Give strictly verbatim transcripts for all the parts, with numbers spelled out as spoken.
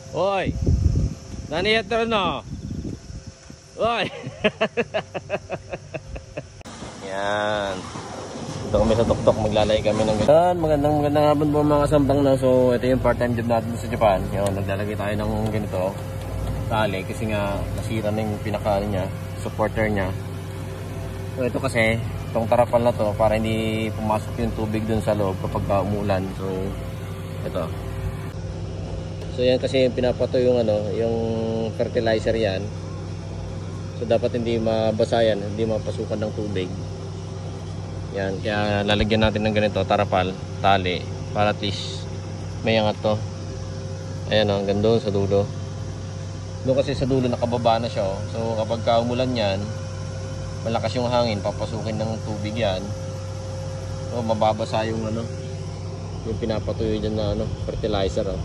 Oy. Naniyat na no. Oy. Yan. Ito kami sa tuktok, maglalay kami ng ganyan. Magandang magandang hapon po mga kasambang na. So ito yung part-time job natin sa Japan. Yun, naglalagay tayo ng ganito tali kasi nga nasira na yung pinaka niya, supporter niya. So ito kasi, itong tarapal na to para hindi pumasok yung tubig dun sa loob kapag umulan. So ito. So yan kasi pinapato yung ano, yung fertilizer yan. So dapat hindi mabasa yan, hindi mapasukan ng tubig. Yan, kaya lalagyan natin ng ganito, tarapal, tali, para at least may angat to. Ayan o, hanggang doon sa dulo. Doon kasi sa dulo nakababa na siya o. So kapag kaumulan yan, malakas yung hangin, papasukin ng tubig yan. So mababasa yung ano, yung pinapatuyo dyan na ano, fertilizer o.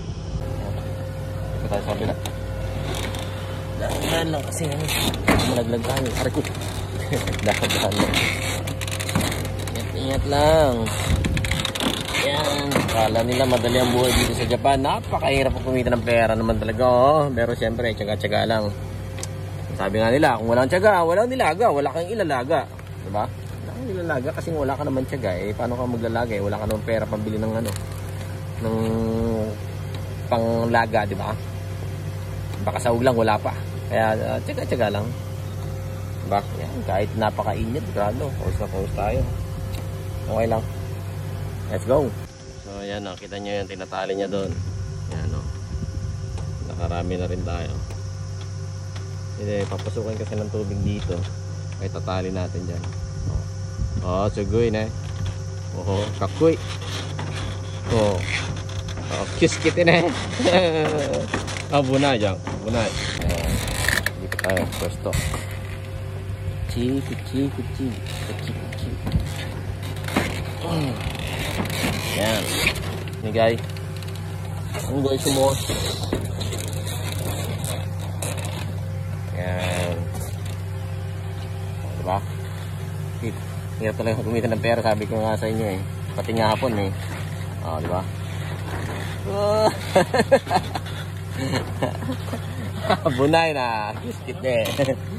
Ito tayo sa kabila. Dahan lang kasi ano, malaglag tayo. Aray ko. Dahan-dahan lang. Ingat lang. Yan. Kala nila madali ang buhay dito sa Japan. Napakahirap ang kumita ng pera naman talaga. Oh. Pero siyempre, tsaga-tsaga lang. Sabi nga nila, kung walang tsaga, walang nilaga. Wala kang ilalaga. Diba? Wala kang ilalaga kasi wala ka naman tsaga. Eh, paano ka maglalaga? Eh, wala ka naman pera pambili ng ano, ng panglaga, diba? Baka saug lang, wala pa. Kaya, uh, tsaga-tsaga lang. Diba? Yan. Kahit napakainit, grado. Pause na pause tayo. Okay lang. Let's go. So yan o, kita nyo yan, tinatali niya doon. Yan o. Nakarami na rin tayo. Hindi, papasukin kasi ng tubig dito. Ay tatali natin dyan. O, oh, sugoy na. Oho, kakoy. O. Oh, kiss kitin eh. Ah, bunay dyan. Bunay. Ayan. Dito tayo, pwesto. Chiki, chiki, chiki. Chiki, chiki. Yan. Ini guys. Ang guys mo. Yan. Diba? Hirap talaga kumita ng pera, sabi ko nga sa inyo eh. Pati nga hapon eh. Oh, diba? Bunay na. Biskit na eh.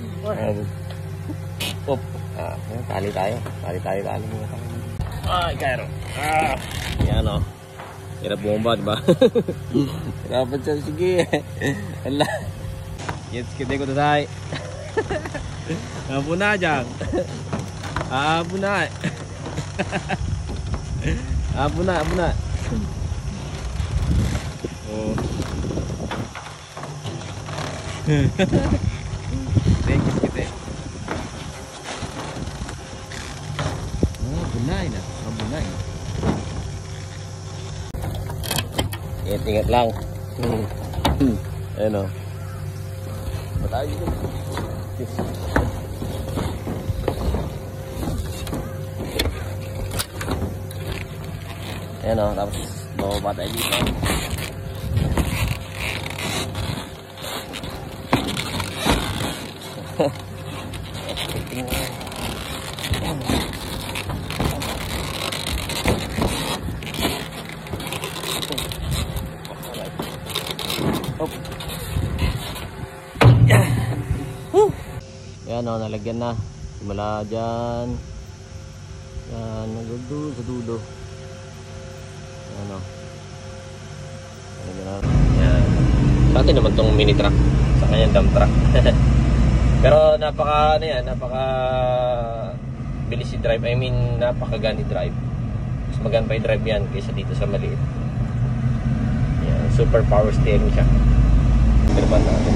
Op. Ah, tali tayo. Tali tayo, tali mo tayo. Ay, Cairo. Ah, yan o. Hirap bomba, diba? Hirapan siya. Sige. Ala. Yes, kita ko tayo. Apo na dyan. Apo na. Apo na, apo na. Oh. Thank you, kita. Bunay na, oh, bunay. Ingat-ingat lang. Ayan o. Batay dito. Ayan o, tapos bababa tayo dito. Yan o, nalagyan na. Simula dyan. Yan, nagdulo sa dulo. Yan o. Nalagyan na. Yan. Sa atin naman tong mini truck. Sa kanyang dump truck. Pero napaka, ano yan, napaka bilis si drive. I mean, napaka gani drive. Mas maganda pa i-drive yan kaysa dito sa maliit. Yan, super power steering siya. Tirpan natin.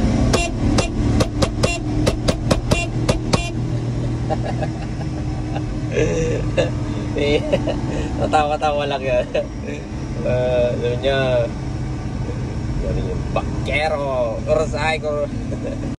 Natawa-tawa lang yan. Uh, ano niya, yan yung bakero, kurasay ko.